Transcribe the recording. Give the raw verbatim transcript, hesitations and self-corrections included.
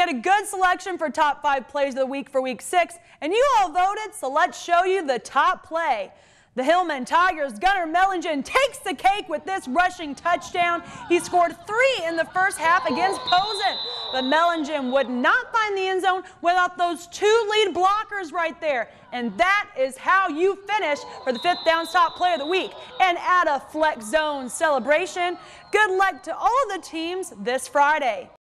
had a good selection for top five plays of the week for week six, and you all voted, so let's show you the top play. The Hillman Tigers' Gunner Mellingen takes the cake with this rushing touchdown. He scored three in the first half against Posen, but Mellingen would not find the end zone without those two lead blockers right there. And that is how you finish for the fifth down top play of the week. And add a flex zone celebration. Good luck to all of the teams this Friday.